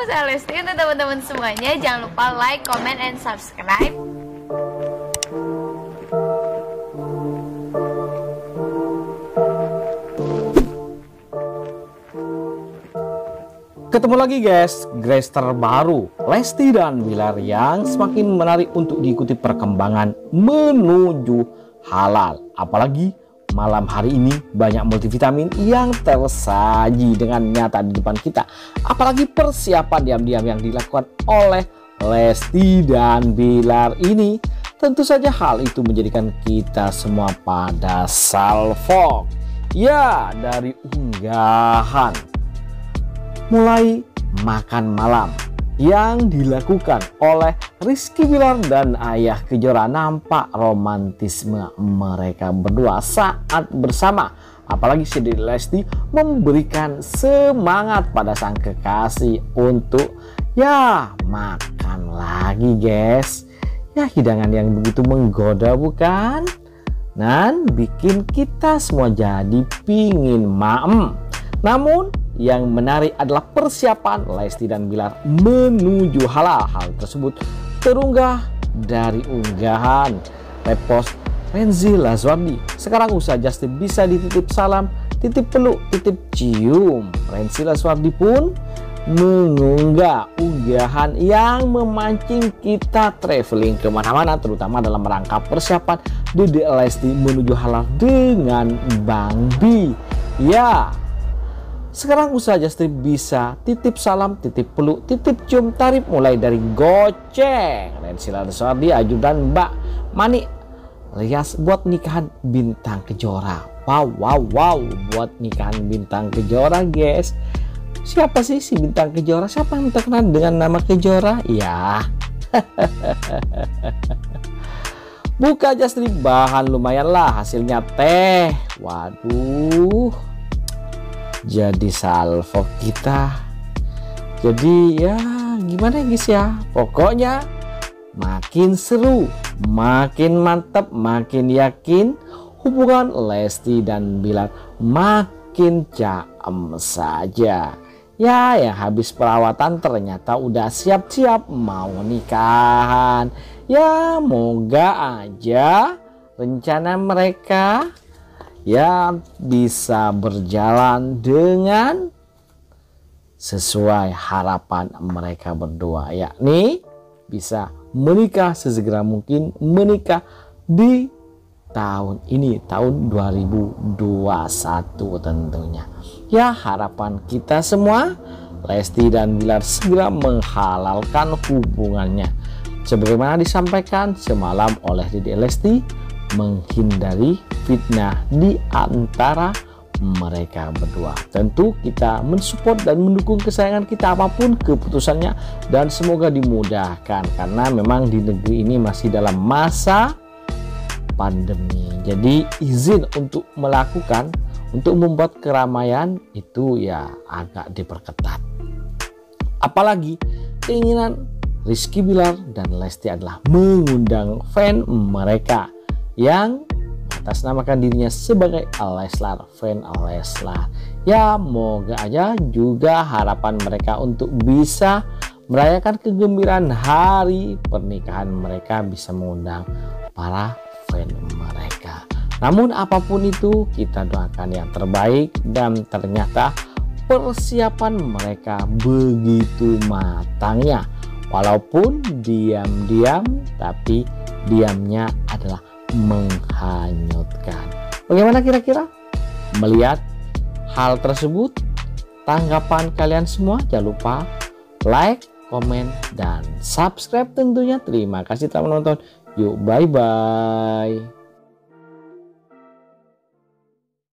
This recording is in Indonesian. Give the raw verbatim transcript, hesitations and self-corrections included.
saya Lesti. Untuk teman-teman semuanya, jangan lupa like, comment, and subscribe. Ketemu lagi guys, Grace terbaru Lesti dan Bilar yang semakin menarik untuk diikuti perkembangan menuju halal. Apalagi malam hari ini banyak multivitamin yang tersaji dengan nyata di depan kita. Apalagi persiapan diam-diam yang dilakukan oleh Lesti dan Bilar ini. Tentu saja hal itu menjadikan kita semua pada salfok. Ya, dari unggahan mulai makan malam yang dilakukan oleh Rizky Bilar dan Ayah Kejora, nampak romantisme mereka berdua saat bersama. Apalagi si Dede Lesti memberikan semangat pada sang kekasih untuk ya makan lagi guys. Ya, hidangan yang begitu menggoda bukan? Dan bikin kita semua jadi pingin maem. Namun yang menarik adalah persiapan Lesti dan Bilar menuju halal. Hal tersebut terunggah dari unggahan repost Renzi Laswardi. Sekarang usaha Justin bisa dititip salam, titip peluk, titip cium. Renzi Laswardi pun mengunggah unggahan yang memancing kita traveling kemana-mana, terutama dalam rangka persiapan Dede Lesti menuju halal dengan Bang Bi. Ya, sekarang usaha Justin bisa titip salam, titip peluk, titip cium tarif mulai dari goceng. Renzi Laswardi ajudan Mbak Mani Rias buat nikahan Bintang Kejora. Wow, wow, wow, buat nikahan Bintang Kejora guys. Siapa sih si Bintang Kejora? Siapa yang terkenal dengan nama Kejora? Ya, buka Justin bahan lumayan lah hasilnya teh. Waduh, jadi salvo kita. Jadi ya gimana guys ya, pokoknya makin seru, makin mantap, makin yakin hubungan Lesti dan Bilar makin caem saja. Ya, yang habis perawatan ternyata udah siap-siap mau nikahan. Ya, moga aja rencana mereka ya bisa berjalan dengan sesuai harapan mereka berdua, yakni bisa menikah sesegera mungkin, menikah di tahun ini, tahun dua ribu dua puluh satu tentunya. Ya, harapan kita semua Lesti dan Bilar segera menghalalkan hubungannya sebagaimana disampaikan semalam oleh Dede Lesti, menghindari fitnah di antara mereka berdua. Tentu kita mensupport dan mendukung kesayangan kita apapun keputusannya, dan semoga dimudahkan karena memang di negeri ini masih dalam masa pandemi. Jadi izin untuk melakukan, untuk membuat keramaian itu ya agak diperketat. Apalagi keinginan Rizky Bilar dan Lesti adalah mengundang fan mereka yang atasnamakan dirinya sebagai Leslar, fan Leslar. Ya, moga aja juga harapan mereka untuk bisa merayakan kegembiraan hari pernikahan mereka bisa mengundang para fan mereka. Namun apapun itu, kita doakan yang terbaik, dan ternyata persiapan mereka begitu matangnya. Walaupun diam-diam, tapi diamnya adalah menghanyutkan. Bagaimana kira-kira melihat hal tersebut? Tanggapan kalian semua jangan lupa like, komen, dan subscribe tentunya. Terima kasih telah menonton. Yuk, bye bye.